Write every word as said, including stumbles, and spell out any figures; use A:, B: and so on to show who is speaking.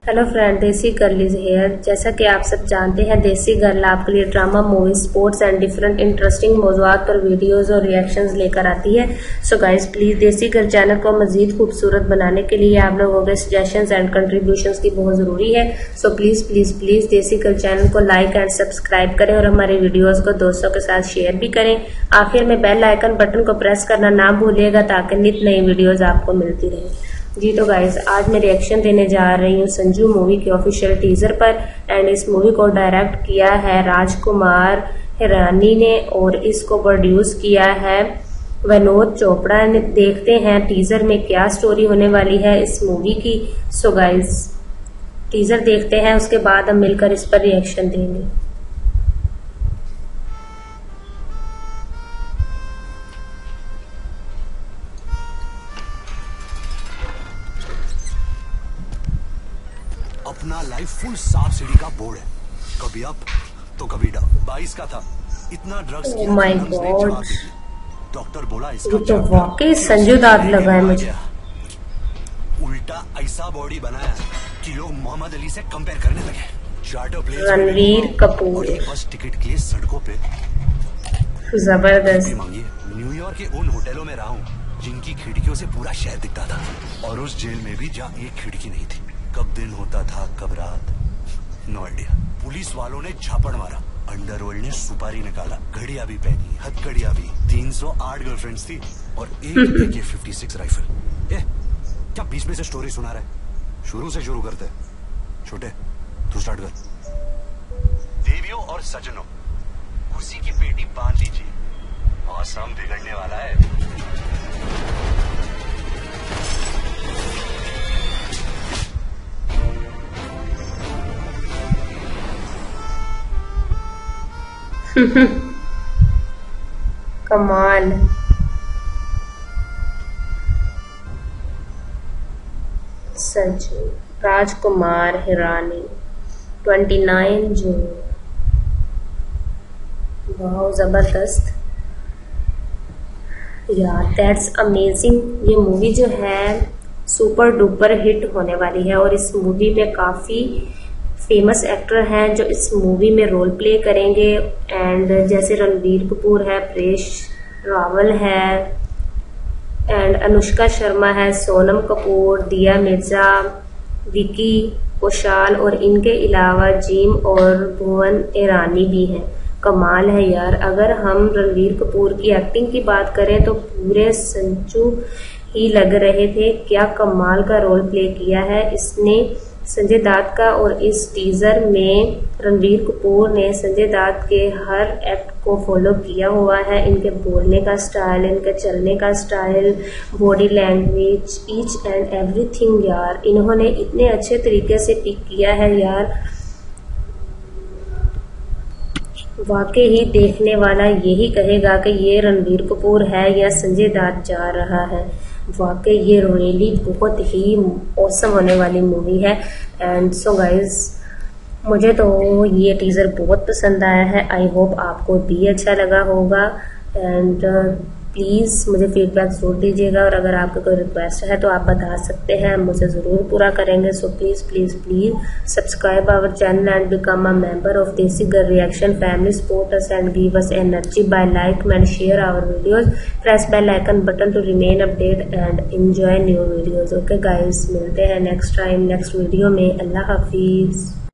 A: Hello friend, desi girl is here. जैसा कि आप सब जानते हैं, देसी गर्ल आपके लिए drama, movie, sports and different interesting मौजूआत पर वीडियोस और रिएक्शंस लेकर आती है। So guys, please desi girl channel को मजीद खूबसूरत बनाने के लिए आप लोगों के सजेशंस एंड कंट्रीब्यूशंस की बहुत जरूरी है। So please please please desi girl channel को लाइक एंड सब्सक्राइब करें और हमारे वीडियोज को दोस्तों के साथ शेयर भी करें। आखिर में बेल आइकन बटन को प्रेस करना ना भूलिएगा ताकि नित नई वीडियोज आपको मिलती रहे। जी तो गाइस, आज मैं रिएक्शन देने जा रही हूँ संजू मूवी के ऑफिशियल टीजर पर। एंड इस मूवी को डायरेक्ट किया है राजकुमार हिरानी ने और इसको प्रोड्यूस किया है विनोद चोपड़ा ने। देखते हैं टीजर में क्या स्टोरी होने वाली है इस मूवी की। सो गाइस, टीजर देखते हैं, उसके बाद हम मिलकर इस पर रिएक्शन देंगे।
B: अपना लाइफ फुल साफ सीढ़ी का बोर्ड है, कभी अप तो कभी डाउन। बाईस का था, इतना ड्रग्स
A: किया, माय गॉड।
B: डॉक्टर बोला इसका
A: तो वाकई संजू दाद लगा है मुझे।
B: उल्टा ऐसा बॉडी बनाया कि लोग मोहम्मद अली से कंपेयर करने लगे। चार्टर प्लेन
A: रणवीर कपूर
B: बस टिकट के लिए सड़कों पे
A: जबरदस्त
B: मांगी। न्यूयॉर्क के उन होटलों में रहा हूँ जिनकी खिड़कियों से पूरा शहर दिखता था, और उस जेल में भी जहाँ एक खिड़की नहीं थी। कब दिन होता था कब रात, नो आइडिया। पुलिस वालों ने झापड़ मारा, अंडरवर्ल्ड ने सुपारी निकाला, घड़ियां भी पहनी, हथकड़ियां भी। तीन सौ आठ गर्लफ्रेंड्स थी और एक ए के फिफ्टी सिक्स राइफल। ए, क्या बीच में से स्टोरी सुना रहा है? शुरू से शुरू करते हैं। छोटे, तू स्टार्ट कर। देवियों और सज्जनों, कुर्सी की पेटी बांध लीजिए, मौसम बिगड़ने वाला है।
A: कमाल। संजू राजकुमार हिरानी, उनतीस जून। बहुत जबरदस्त यार, दैट्स अमेजिंग। ये मूवी जो है सुपर डुपर हिट होने वाली है और इस मूवी में काफी फेमस एक्टर हैं जो इस मूवी में रोल प्ले करेंगे। एंड जैसे रणबीर कपूर है, परेश रावल है, एंड अनुष्का शर्मा है, सोनम कपूर, दिया मिर्जा, विकी कौशल और इनके अलावा जिम और भुवन ईरानी भी हैं। कमाल है यार। अगर हम रणबीर कपूर की एक्टिंग की बात करें तो पूरे संजू ही लग रहे थे। क्या कमाल का रोल प्ले किया है इसने संजय दत्त का। और इस टीजर में रणबीर कपूर ने संजय दत्त के हर एक्ट को फॉलो किया हुआ है। इनके बोलने का स्टाइल, इनके चलने का style, body language, each and everything यार, इन्होंने इतने अच्छे तरीके से पिक किया है यार। वाकई ही देखने वाला यही कहेगा कि ये रणबीर कपूर है या संजय दत्त जा रहा है। वाकई ये रियली बहुत ही औसम होने वाली मूवी है। एंड सो गाइज, मुझे तो ये टीजर बहुत पसंद आया है। आई होप आपको भी अच्छा लगा होगा। एंड प्लीज मुझे फीडबैक जरूर दीजिएगा और अगर आपका कोई रिक्वेस्ट है तो आप बता सकते हैं, मुझे जरूर पूरा करेंगे। So please please please subscribe our channel and become a member of desi girl reaction family. Support us and give us energy by like and share our videos. Press bell icon button to remain update and enjoy new videos. Okay guys, मिलते हैं next time next video में। अल्लाह हाफिज।